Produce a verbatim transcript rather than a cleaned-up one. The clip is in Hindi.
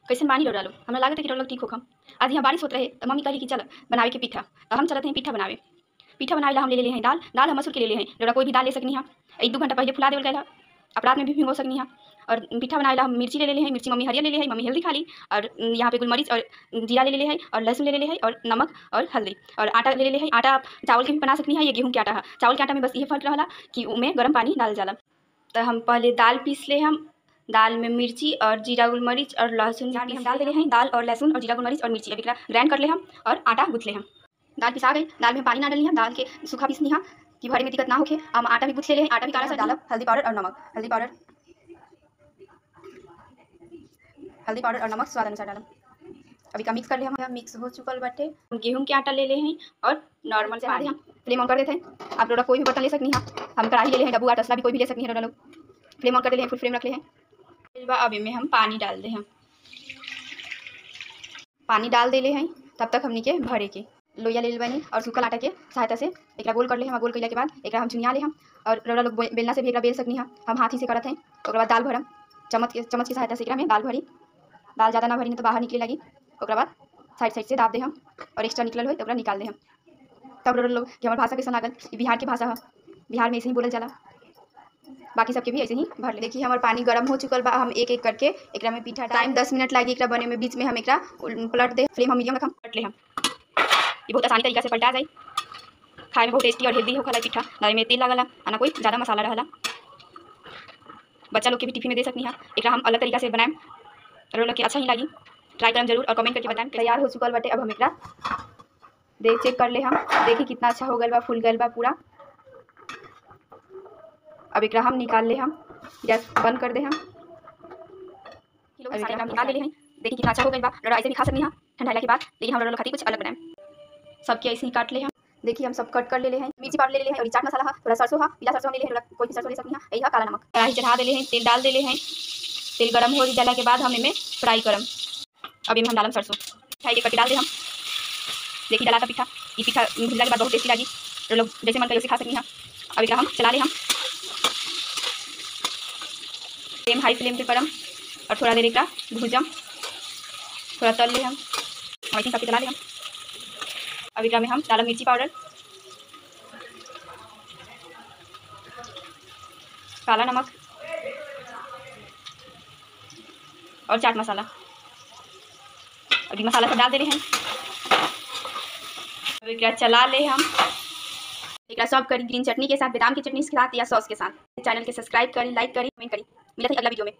कैसे मानी रह डालो हमरा लागत है कि लोग ठीक होखम। आज यहाँ बारिश होत रहे तो मम्मी कहली कि चल बनावे के पीठा, तो हम चलते हैं पीठा बनावे। पीठा बनावे ला हम ले ले हैं दाल दाल हम मसूर के ले ले हैं, जोड़ा कोई भी दाल ले सकनी है। एक दो घंटा पहले फुला देवल गया, अब रात में भी भिगो सकनी है। और पीठा बनावे ला हम मिर्ची ले ले हैं, मिर्ची मम्मी हरियर ले ले है, मम्मी हल्दी खा ली। और यहाँ पे गुलमरीच और जीरा ले ले है, और लहसुन ले ले है, और नमक और हल्दी। और आटा ले ले है, आटा चावल के भी बना सकनी है, ये गेहूँ के आटा है। चावल के आटा में बस ये फर्क रहा कि उमें गर्म पानी डाल जाला। तो हम पहले दाल पीस ले, हम दाल में मिर्ची और जीरा गुलमरीच और लहसुन हम डाल दे हैं। दाल और लहसुन और जीरा गुलमरीच और मिर्ची अभी ग्राइंड कर ले हम, और आटा गूँथ ले हम। दाल पिसा गई, दाल में पानी ना डाली हम, दाल के सूखा पीसनी है कि भरे में दिक्कत ना होके। हम आटा भी गूँथ ले हैं, आटा भी काला सा डालब, हल्दी पाउडर और नमक, हल्दी पाउडर हल्दी पाउडर और नमक स्वाद अनुसार डालब। अभी का मिक्स कर ले हम, मिक्स हो चुकल बाटे। गेहूं के आटा ले ले हैं और नॉर्मल से हम फ्लेम ऑन कर देते हैं। आप लोग कोई भी बर्तन ले सकनी है, हम कढ़ाई ले ले हैं, डब्बू तसला भी कोई भी ले सकनी है। लोग फ्लेम ऑन कर ले हैं, फुल फ्लेम रख ले हैं। अब इनमें हम पानी डाल दे हैं, पानी डाल दे ले हैं। तब तक हमनी के भरे के लोया ले बनी और सूखल आटा के सहायता से एक गोल कर ले हम। गोल कैला के बाद एक हम चुनिया ले हम, और रोड़ा लोग बेलना से भी एक बेल सकनी है, हम हाथ ही से करते हैं। उसके बाद दाल भरम चम्मच के चम्मच की सहायता से में दाल भरी। दाल ज़्यादा ना भरी तो बाहर निकले लगी। उसके बाद साइड साइड से दाब दे हम, और एक्स्ट्रा निकल हो तो निकाल दे हम। तब रोड़ा लोग कि हमारे भाषा कैसा लागल, बिहार की भाषा है, बिहार में ऐसे ही बोलल जाला। बाकी सबके भी ऐसे ही भर ले। देखिए हमारे पानी गर्म हो चुकल बा, हम एक एक करके एक में पीठा टाइम दस मिनट लगी एक बने में। बीच में हम एक पलट दे, फ्लेम हम मीडियम रखम, पलट ले हम। ये बहुत आसानी तरीका से पलटा जाए, खाए में बहुत टेस्टी और हेल्दी होखला पीठा। ना में तेल लगला ना कोई ज़्यादा मसाला रहला। बच्चा लोग के भी टिफिन में दे सकनी है। एक हम अलग तरीका से बनाएं, रोड लोग के अच्छा ही लगी। ट्राई करम जरूर और कमेंट करके बताएं। तैयार हो चुकल बाटे, अब हम एक देख चेक कर ले हम, देखिए कितना अच्छा हो गल बा, फुल गल बा पूरा। अब एक हम निकाल ले हम, गैस बंद कर दे हम। हम निकाल ले हैं, देखिए कितना अच्छा हो गया बा। रोड़ा ऐसे भी खा सकनी है ठंडा के बाद, लेकिन हम रोड़ा खाती कुछ अलग बनाएं। सबके ऐसे ही काट ले हम। देखिए हम सब कट कर ले ले हैं। मिर्ची पाउडर ले ले हैं, और चाट मसाला है, थोड़ा सरसों है, पीला सरसों ले ले हैं, कोई भी सरसों ले सकनी है। यही काला नमक। कढ़ाई चढ़ा दे ले हैं, तेल डाल दे ले हैं। तेल गरम हो जाला के बाद हम इनमें फ्राई करम। अब इनमें हम डालम सरसों, फ्राई के कट डाल दे हम। देखिए डाला था पीठा, ये पीठा भुजला के बाद बहुत टेस्टी लगी। तो लोग जैसे मन करे सिखा सकनी है। अब एक हम चला ले हम, फ्लेम हाई फ्लेम पे करम, और थोड़ा देर एक भूजम, थोड़ा तल ले हम। वैसे सबके चला ले हम। अब एक में हम डालम मिर्ची पाउडर, काला नमक और चाट मसाला। अभी मसाला सब डाल दे रहे हैं। अब एक चला ले हम, एक सर्व करी ग्रीन चटनी के साथ, बादाम की चटनी के साथ या सॉस के साथ। चैनल के सब्सक्राइब करी, लाइक करी, कमेंट करी। मिलते हैं अगला वीडियो में।